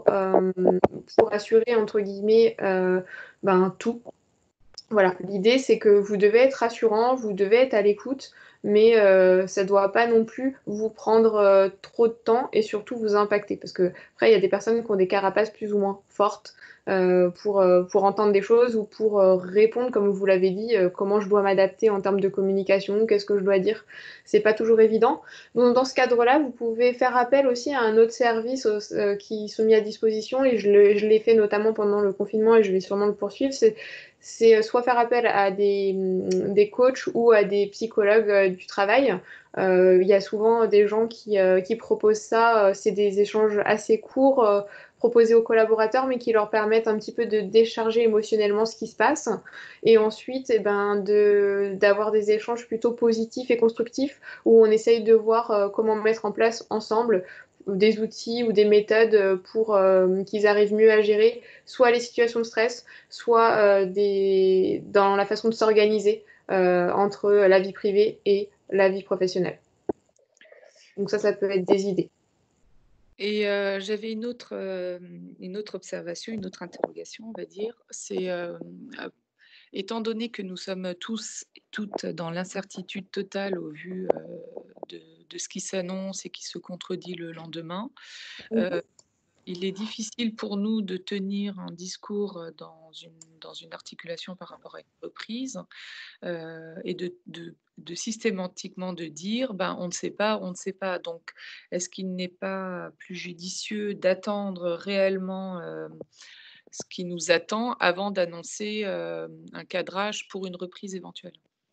pour assurer, entre guillemets, tout. Voilà, l'idée c'est que vous devez être rassurant, vous devez être à l'écoute, mais ça ne doit pas non plus vous prendre trop de temps et surtout vous impacter. Parce que après, il y a des personnes qui ont des carapaces plus ou moins fortes pour entendre des choses ou pour répondre, comme vous l'avez dit, comment je dois m'adapter en termes de communication, qu'est-ce que je dois dire. C'est pas toujours évident. Donc, dans ce cadre-là, vous pouvez faire appel aussi à un autre service qui sont mis à disposition et je l'ai fait notamment pendant le confinement et je vais sûrement le poursuivre. C'est soit faire appel à des coachs ou à des psychologues du travail. Il y a souvent des gens qui proposent ça. C'est des échanges assez courts proposés aux collaborateurs, mais qui leur permettent un petit peu de décharger émotionnellement ce qui se passe. Et ensuite, d'avoir des échanges plutôt positifs et constructifs où on essaye de voir comment mettre en place ensemble des outils ou des méthodes pour qu'ils arrivent mieux à gérer soit les situations de stress, soit dans la façon de s'organiser entre la vie privée et la vie professionnelle. Donc ça peut être des idées. Et j'avais une autre observation, une autre interrogation, on va dire. C'est, étant donné que nous sommes tous et toutes dans l'incertitude totale au vu, de ce qui s'annonce et qui se contredit le lendemain, Mhm. il est difficile pour nous de tenir un discours, dans une articulation par rapport à une reprise, et de systématiquement de dire: «Ben, on ne sait pas, on ne sait pas». Donc est-ce qu'il n'est pas plus judicieux d'attendre réellement, ce qui nous attend avant d'annoncer, un cadrage pour une reprise éventuelle?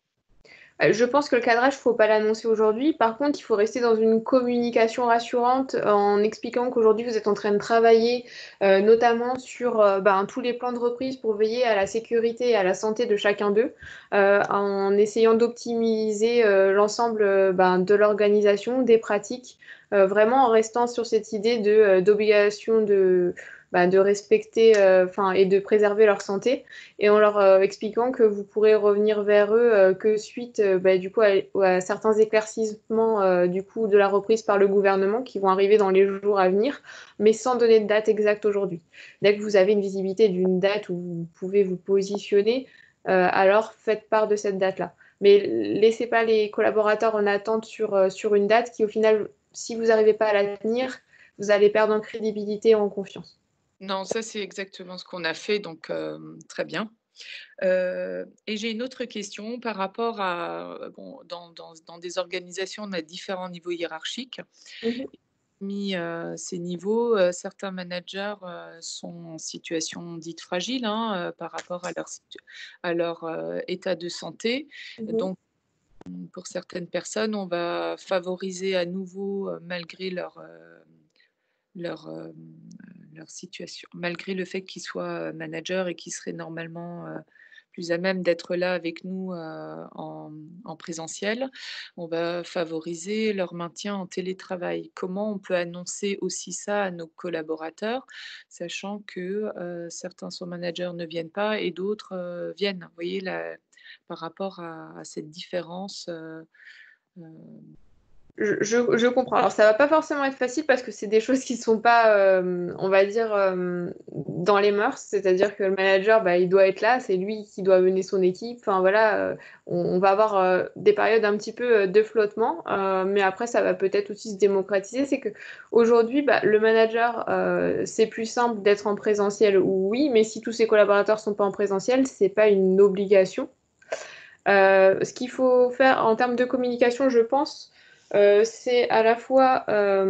Je pense que le cadrage, il ne faut pas l'annoncer aujourd'hui. Par contre, il faut rester dans une communication rassurante en expliquant qu'aujourd'hui, vous êtes en train de travailler notamment sur tous les plans de reprise pour veiller à la sécurité et à la santé de chacun d'eux, en essayant d'optimiser l'ensemble de l'organisation, des pratiques, vraiment en restant sur cette idée d'obligation de respecter et de préserver leur santé et en leur expliquant que vous pourrez revenir vers eux que suite du coup à certains éclaircissements du coup de la reprise par le gouvernement qui vont arriver dans les jours à venir, mais sans donner de date exacte aujourd'hui. Dès que vous avez une visibilité d'une date où vous pouvez vous positionner, alors faites part de cette date-là. Mais laissez pas les collaborateurs en attente sur une date qui, au final, si vous n'arrivez pas à la tenir, vous allez perdre en crédibilité et en confiance. Non, ça, c'est exactement ce qu'on a fait, donc très bien. Et j'ai une autre question par rapport à, bon, dans des organisations, on a différents niveaux hiérarchiques. Mhm. Mis, ces niveaux, certains managers, sont en situation dite fragile, hein, par rapport à leur, état de santé. Mhm. Donc, pour certaines personnes, on va favoriser à nouveau, malgré leur, leur situation, malgré le fait qu'ils soient, managers et qu'ils seraient normalement, plus à même d'être là avec nous, en présentiel. On va favoriser leur maintien en télétravail. Comment on peut annoncer aussi ça à nos collaborateurs, sachant que, certains sont managers ne viennent pas et d'autres, viennent? Vous voyez la par rapport à cette différence, heu Je comprends. Alors, ça va pas forcément être facile parce que c'est des choses qui sont pas, on va dire, dans les mœurs. C'est-à-dire que le manager, il doit être là, c'est lui qui doit mener son équipe. Enfin, voilà, on va avoir des périodes un petit peu de flottement, mais après, ça va peut-être aussi se démocratiser. C'est que aujourd'hui, le manager, c'est plus simple d'être en présentiel, oui, mais si tous ses collaborateurs sont pas en présentiel, c'est pas une obligation. Ce qu'il faut faire en termes de communication, je pense, c'est à la fois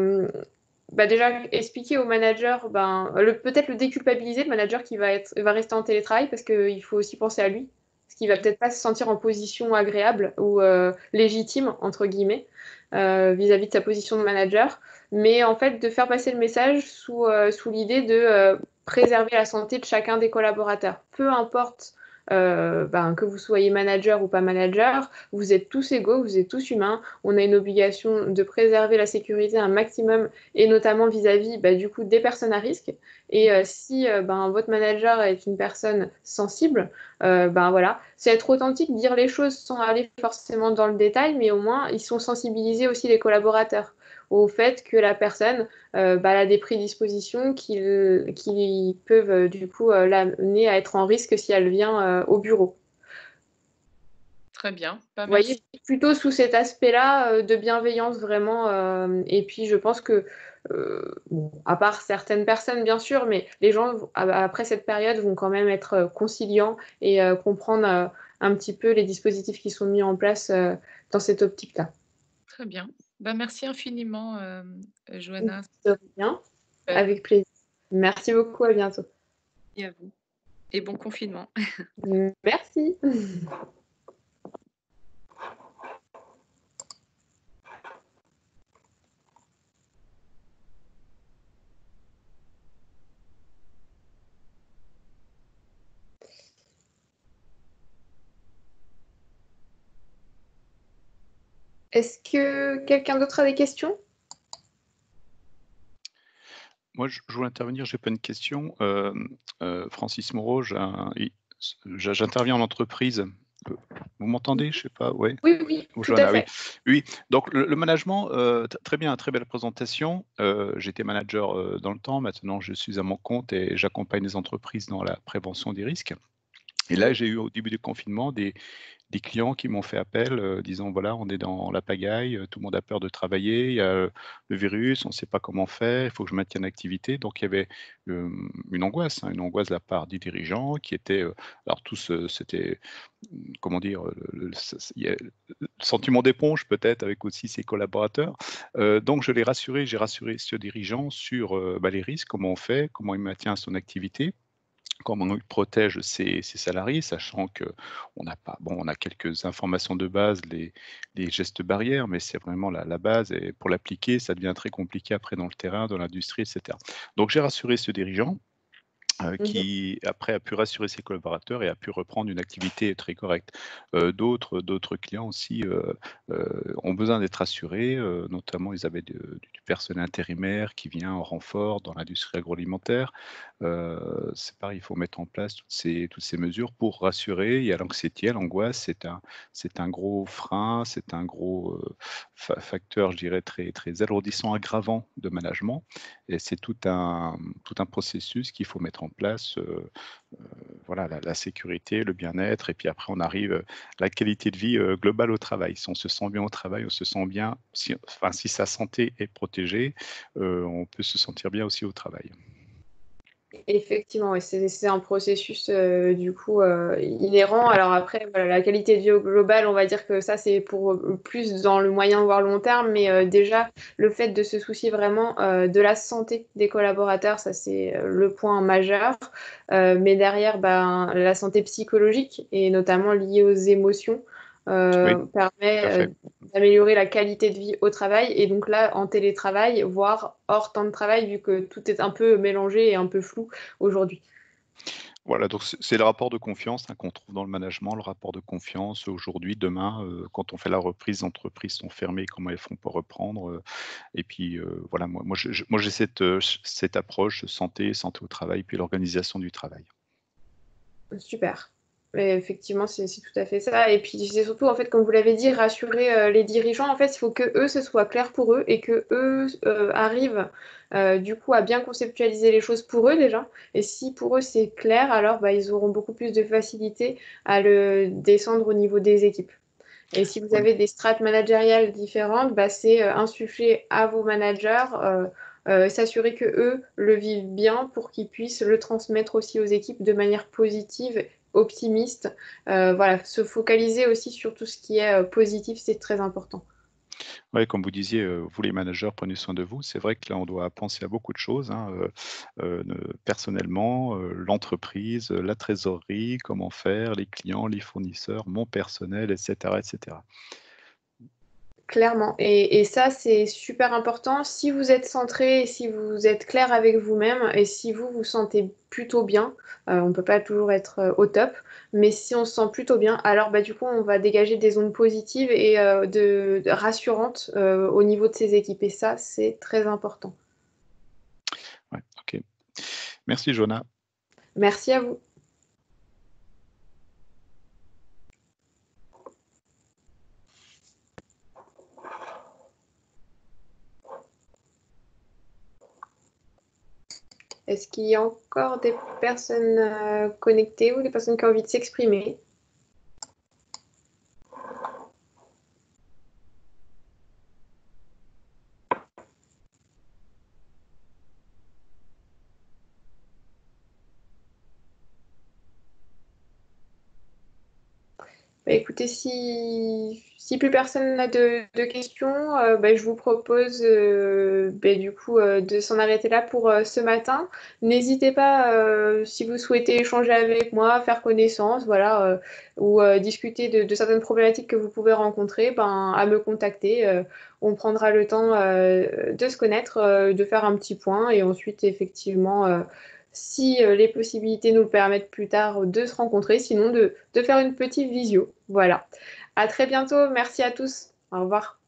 déjà expliquer au manager, peut-être le déculpabiliser, le manager qui va rester en télétravail, parce qu'il faut aussi penser à lui, parce qu'il va peut-être pas se sentir en position agréable ou légitime, entre guillemets. vis-à-vis de sa position de manager, mais en fait de faire passer le message sous l'idée de préserver la santé de chacun des collaborateurs. Peu importe que vous soyez manager ou pas manager, vous êtes tous égaux, vous êtes tous humains. On a une obligation de préserver la sécurité un maximum, et notamment vis-à-vis du coup des personnes à risque. Et si votre manager est une personne sensible, voilà, c'est être authentique, dire les choses sans aller forcément dans le détail, mais au moins ils sont sensibilisés aussi les collaborateurs au fait que la personne elle a des prédispositions qui peuvent du coup l'amener à être en risque si elle vient au bureau. Très bien, bah, Vous voyez, merci. plutôt sous cet aspect-là de bienveillance vraiment. Et puis je pense que, bon, à part certaines personnes bien sûr, mais les gens après cette période vont quand même être conciliants et comprendre un petit peu les dispositifs qui sont mis en place dans cette optique-là. Très bien. Bah, merci infiniment, Joanna. De rien, Super. avec plaisir. Merci beaucoup, à bientôt. Et à vous et bon confinement. Merci. Est-ce que quelqu'un d'autre a des questions? Moi, je voulais intervenir, j'ai pas une question. Francis Moreau, j'interviens en entreprise. Vous m'entendez? Je sais pas, ouais. Oui, oui, Ou tout à Joanna, oui. fait. Oui, donc le management, très bien, très belle présentation. J'étais manager, dans le temps, maintenant je suis à mon compte et j'accompagne les entreprises dans la prévention des risques. Et là, Mhm. j'ai eu au début du confinement des clients qui m'ont fait appel, disant: «Voilà, on est dans la pagaille, tout le monde a peur de travailler, il y a, le virus, on ne sait pas comment faire, il faut que je maintienne l'activité». Donc il y avait, une angoisse, hein, une angoisse de la part des dirigeants qui étaient, alors tous, c'était, comment dire? Il y a le sentiment d'éponge peut-être avec aussi ses collaborateurs. Donc je l'ai rassuré, j'ai rassuré ce dirigeant sur, les risques, comment on fait, comment il maintient son activité, comment il protège ses salariés, sachant qu'on n'a pas bon, on a quelques informations de base, les gestes barrières, mais c'est vraiment la base et pour l'appliquer, ça devient très compliqué après dans le terrain, dans l'industrie et cetera. Donc j'ai rassuré ce dirigeant Mhm. qui après a pu rassurer ses collaborateurs et a pu reprendre une activité très correcte. D'autres clients aussi, ont besoin d'être rassurés, notamment ils avaient du personnel intérimaire qui vient en renfort dans l'industrie agroalimentaire. C'est pareil, il faut mettre en place toutes ces mesures pour rassurer. Il y a l'anxiété, l'angoisse, c'est un gros frein, c'est un gros, facteur, je dirais très très alourdissant, aggravant de management et c'est tout un processus qu'il faut mettre en place, voilà, la sécurité, le bien-être et puis après on arrive, la qualité de vie, globale au travail. Si on se sent bien au travail, on se sent bien si sa santé est protégée, on peut se sentir bien aussi au travail. Effectivement, ouais, c'est un processus du coup inhérent. Alors après, voilà, la qualité de vie au global, on va dire que ça c'est pour plus dans le moyen voire long terme, mais déjà le fait de se soucier vraiment de la santé des collaborateurs, ça c'est le point majeur. Mais derrière, la santé psychologique et notamment liée aux émotions Oui, tout à permet fait. d'améliorer la qualité de vie au travail et donc là en télétravail, voire hors temps de travail, vu que tout est un peu mélangé et un peu flou aujourd'hui. Voilà, donc c'est le rapport de confiance, hein, qu'on trouve dans le management, le rapport de confiance aujourd'hui, demain, quand on fait la reprise, les entreprises sont fermées, comment elles font pour reprendre, et puis, voilà, moi j'ai cette approche santé au travail, puis l'organisation du travail. Super. Mais effectivement, c'est tout à fait ça. Et puis c'est surtout, en fait, comme vous l'avez dit, rassurer les dirigeants. En fait, il faut que eux, ce soit clair pour eux et que eux arrivent du coup à bien conceptualiser les choses pour eux déjà. Et si pour eux c'est clair, alors ils auront beaucoup plus de facilité à le descendre au niveau des équipes. Et si vous Oui. avez des strates managériales différentes, c'est insuffler à vos managers, s'assurer que eux le vivent bien pour qu'ils puissent le transmettre aussi aux équipes de manière positive, optimiste. Voilà, se focaliser aussi sur tout ce qui est positif, c'est très important. Ouais, comme vous disiez, vous les managers, prenez soin de vous. C'est vrai que là, on doit penser à beaucoup de choses, hein, ne personnellement, l'entreprise, la trésorerie, comment faire, les clients, les fournisseurs, mon personnel et cetera et cetera. Clairement. Et ça, c'est super important. Si vous êtes centré, si vous êtes clair avec vous-même et si vous vous sentez plutôt bien, on ne peut pas toujours être au top, mais si on se sent plutôt bien, alors bah, du coup, on va dégager des ondes positives et rassurantes au niveau de ses équipes. Et ça, c'est très important. Ouais, ok. Merci, Jonah. Merci à vous. Est-ce qu'il y a encore des personnes connectées ou des personnes qui ont envie de s'exprimer? Bah, écoutez, si plus personne n'a de questions, bah, je vous propose bah, du coup de s'en arrêter là pour ce matin. N'hésitez pas, si vous souhaitez échanger avec moi, faire connaissance, voilà, ou discuter de certaines problématiques que vous pouvez rencontrer, ben, à me contacter. On prendra le temps de se connaître, de faire un petit point et ensuite, effectivement, si les possibilités nous le permettent plus tard de se rencontrer, sinon de faire une petite visio. Voilà. À très bientôt. Merci à tous. Au revoir.